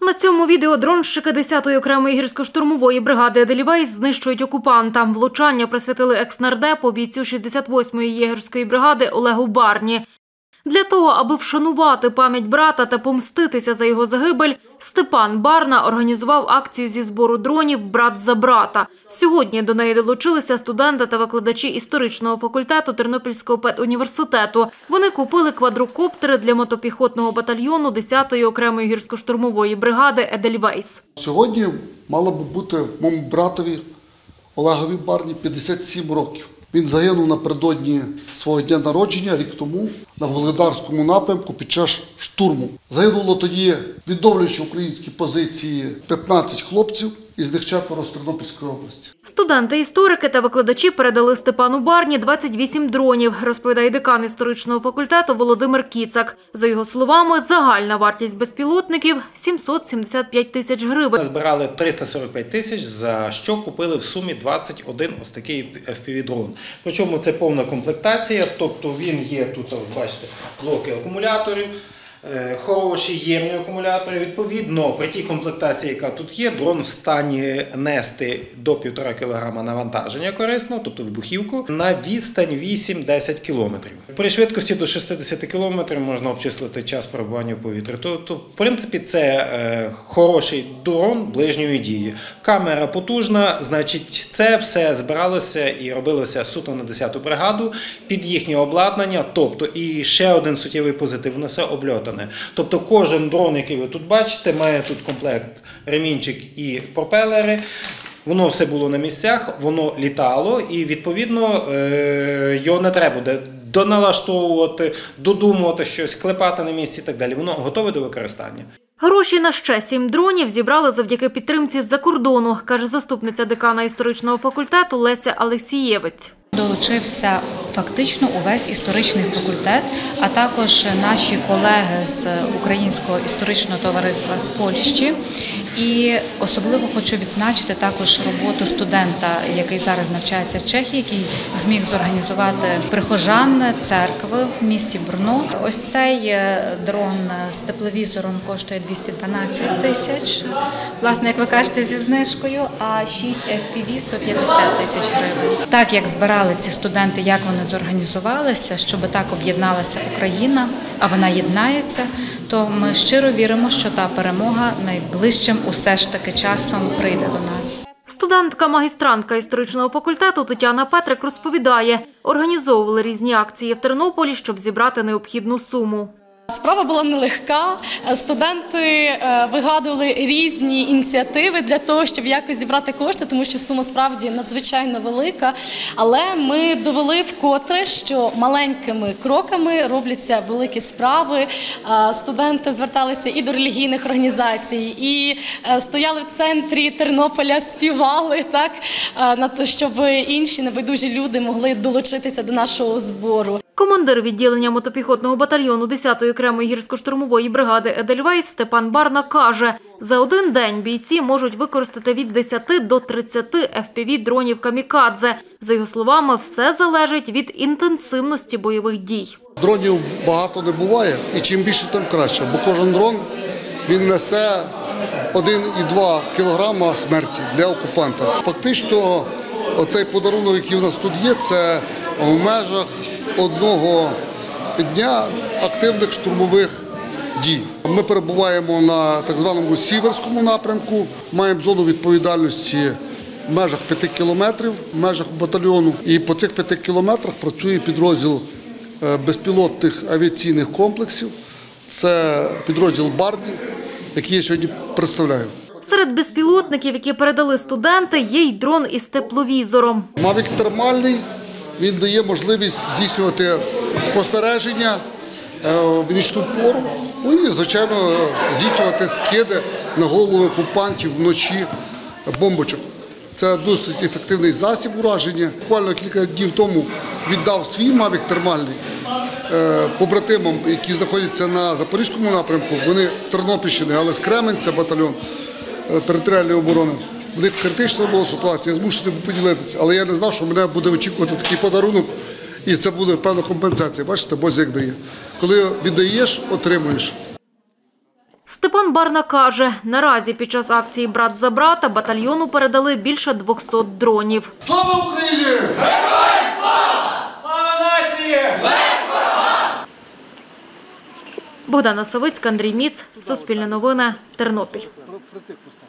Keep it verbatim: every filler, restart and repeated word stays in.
На цьому відео дронщики десятої окремої гірсько-штурмової бригади «Едельвейс» знищують окупанта. Влучання присвятили екс-нардепу, бійцю шістдесят восьмої єгерської бригади Олегу Барні. Для того, аби вшанувати пам'ять брата та помститися за його загибель, Степан Барна організував акцію зі збору дронів «Брат за брата». Сьогодні до неї долучилися студенти та викладачі історичного факультету Тернопільського педуніверситету. Вони купили квадрокоптери для мотопіхотного батальйону десятої окремої гірсько-штурмової бригади «Едельвейс». Сьогодні мало б бути моєму братові Олегові Барні п'ятдесят сім років. Він загинув напередодні свого дня народження, рік тому, на Вугледарському напрямку під час штурму. Загинуло тоді, відновлюючи українські позиції, п'ятнадцять хлопців, із них четверо з Тернопільської області. Студенти-історики та викладачі передали Степану Барні двадцять вісім дронів, розповідає декан історичного факультету Володимир Кіцак. За його словами, загальна вартість безпілотників – сімсот сімдесят п'ять тисяч гривень. Збирали триста сорок п'ять тисяч, за що купили в сумі двадцять один ось такий еф пі ві-дрон. Причому це повна комплектація, тобто він є тут, бачите, блоки акумуляторів, хороші ємні акумулятори. Відповідно, при тій комплектації, яка тут є, дрон в стані нести до півтора кілограма навантаження корисного, тобто вибухівку, на відстань вісім-десять кілометрів. При швидкості до шістдесят кілометрів можна обчислити час перебування в повітрі. Тобто, в принципі, це е, хороший дрон ближньої дії. Камера потужна, значить, це все збиралося і робилося суто на десяту бригаду під їхнє обладнання. Тобто, і ще один суттєвий позитив – на все обльотане. Тобто кожен дрон, який ви тут бачите, має тут комплект ремінчик і пропелери. Воно все було на місцях, воно літало і, відповідно, його не треба буде доналаштовувати, додумувати щось, клепати на місці і так далі. Воно готове до використання. Гроші на ще сім дронів зібрали завдяки підтримці з-за кордону, каже заступниця декана історичного факультету Леся Алексієвець. Долучився фактично увесь історичний факультет, а також наші колеги з Українського історичного товариства з Польщі. І особливо хочу відзначити також роботу студента, який зараз навчається в Чехії, який зміг зорганізувати прихожан церкви в місті Брно. Ось цей дрон з тепловізором коштує двісті дванадцять тисяч, власне, як ви кажете, зі знижкою, а шість еф пі ві – сто п'ятдесят тисяч гривень. Так, як збирали ці студенти, як вони зорганізувалися, щоб так об'єдналася Україна, а вона єднається, то ми щиро віримо, що та перемога найближчим усе ж таки часом прийде до нас. Студентка-магістрантка історичного факультету Тетяна Петрик розповідає, організовували різні акції в Тернополі, щоб зібрати необхідну суму. Справа була нелегка. Студенти вигадували різні ініціативи для того, щоб якось зібрати кошти, тому що сума справді надзвичайно велика. Але ми довели вкотре, що маленькими кроками робляться великі справи. Студенти зверталися і до релігійних організацій, і стояли в центрі Тернополя, співали, так, на те, щоб інші небайдужі люди могли долучитися до нашого збору. Командир відділення мотопіхотного батальйону десятої окремої гірсько-штурмової бригади «Едельвейс» Степан Барна каже, за один день бійці можуть використати від десяти до тридцяти еф пі ві-дронів «Камікадзе». За його словами, все залежить від інтенсивності бойових дій. Дронів багато не буває, і чим більше, тим краще, бо кожен дрон він несе один і два кілограма смерті для окупанта. Фактично, оцей подарунок, який у нас тут є, це в межах одного дня активних штурмових дій. Ми перебуваємо на так званому Сіверському напрямку, маємо зону відповідальності в межах п'яти кілометрів, в межах батальйону. І по цих п'яти кілометрах працює підрозділ безпілотних авіаційних комплексів. Це підрозділ Барні, який я сьогодні представляю. Серед безпілотників, які передали студенти, є й дрон із тепловізором. Мавік термальний. Він дає можливість здійснювати спостереження в нічну пору, ну і, звичайно, здійснювати скиди на голови окупантів вночі бомбочок. Це досить ефективний засіб ураження. Буквально кілька днів тому віддав свій мавік термальний побратимам, які знаходяться на Запорізькому напрямку. Вони з Тернопільщини, але з Кременця батальйон територіальної оборони. В них критична була ситуація, я змушений був поділитися, але я не знав, що мене буде очікувати такий подарунок, і це буде певна компенсація. Бачите, Бог як дає. Коли віддаєш, отримуєш. Степан Барна каже, наразі під час акції «Брат за брата» батальйону передали більше двохсот дронів. Слава Україні! Героям слава! Слава нації! Богдана Савицька, Андрій Міц, Суспільне новини, Тернопіль.